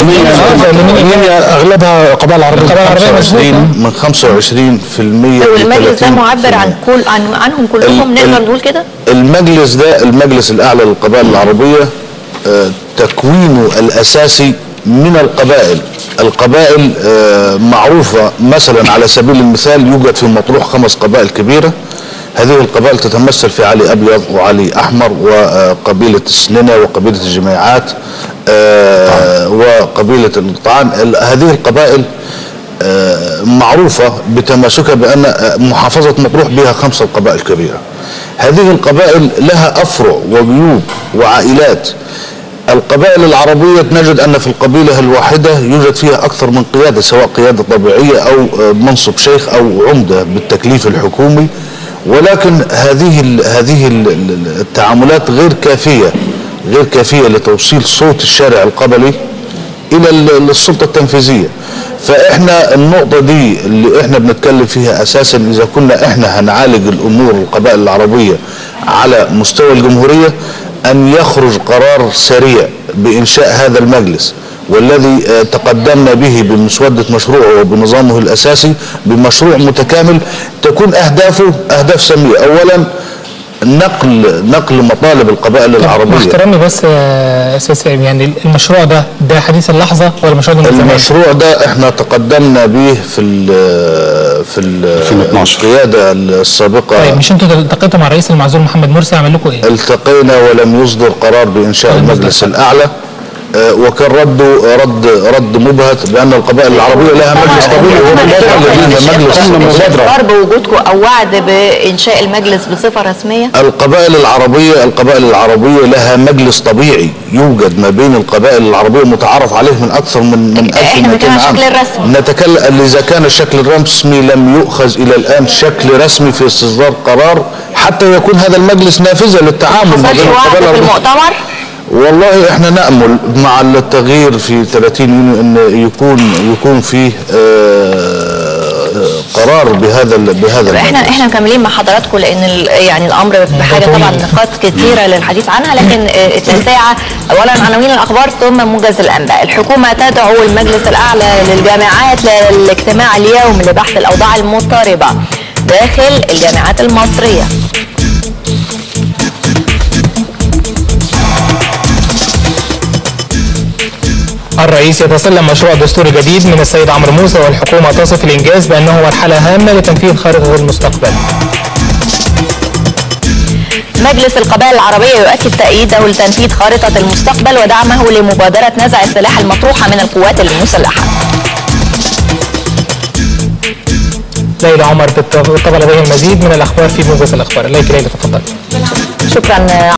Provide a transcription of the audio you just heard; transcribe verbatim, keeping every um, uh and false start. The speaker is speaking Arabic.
ليبيا اغلبها قبائل عربيه. من خمسة وعشرين بالمئة. والمجلس ده معبر عن كل عن عنهم كلهم، نقدر نقول كده؟ المجلس ده المجلس الاعلى للقبائل العربيه تكوينه الاساسي من القبائل. القبائل معروفه، مثلا على سبيل المثال يوجد في مطروح خمس قبائل كبيره. هذه القبائل تتمثل في علي ابيض وعلي احمر وقبيله السننه وقبيله الجميعات وقبيله القطعان. هذه القبائل معروفه بتماسكها بان محافظه مطروح بها خمسه قبائل كبيره. هذه القبائل لها افرع وجيوب وعائلات. القبائل العربية نجد أن في القبيلة الواحدة يوجد فيها أكثر من قيادة، سواء قيادة طبيعية أو منصب شيخ أو عمدة بالتكليف الحكومي، ولكن هذه هذه التعاملات غير كافية غير كافية لتوصيل صوت الشارع القبلي إلى السلطة التنفيذية. فإحنا النقطة دي اللي إحنا بنتكلم فيها أساسا، إذا كنا إحنا هنعالج الأمور القبائل العربية على مستوى الجمهورية، أن يخرج قرار سريع بإنشاء هذا المجلس، والذي تقدمنا به بمسودة مشروعه وبنظامه الأساسي بمشروع متكامل تكون أهدافه أهداف سامية. أولا نقل نقل مطالب القبائل العربية. مع احترامي بس يا استاذ، يعني المشروع ده ده حديث اللحظة ولا المشروع ده من زمان؟ المشروع ده احنا تقدمنا به في ال في ال القيادة السابقة. طيب مش انتوا التقيتوا مع الرئيس المعزول محمد مرسي، عمل لكم ايه؟ التقينا ولم يصدر قرار بإنشاء المجلس الأعلى، وكان رده رد رد مبهت بان القبائل العربيه لها مجلس طبيعي ومجلس اقرار بوجودكم او وعد بانشاء المجلس بصفه رسميه. القبائل العربيه القبائل العربيه لها مجلس طبيعي يوجد ما بين القبائل العربيه متعارف عليه من اكثر من من ألف ومئتين عام. الشكل الرسمي نتكلم اذا كان الشكل الرسمي لم يؤخذ الى الان شكل رسمي في استصدار قرار حتى يكون هذا المجلس نافذه للتعامل مع بين القبائل في المؤتمر. والله احنا نأمل مع التغيير في ثلاثين يونيو ان يكون يكون فيه قرار بهذا بهذا احنا احنا مكملين مع حضراتكم، لان يعني الامر بحاجه طبعا نقاط كثيره للحديث عنها، لكن التاسعه اولا عناوين الاخبار ثم موجز الانباء. الحكومه تدعو المجلس الاعلى للجامعات للاجتماع اليوم لبحث الاوضاع المضطربه داخل الجامعات المصريه. الرئيس يتسلم مشروع دستوري جديد من السيد عمرو موسى، والحكومة تصف الإنجاز بأنه مرحلة هامة لتنفيذ خارطة المستقبل. مجلس القبائل العربية يؤكد تأييده لتنفيذ خارطة المستقبل ودعمه لمبادرة نزع السلاح المطروحة من القوات المسلحة. ليلى عمر بالطبع لديها المزيد من الأخبار في موجز الأخبار. ليلى تفضل. شكرا.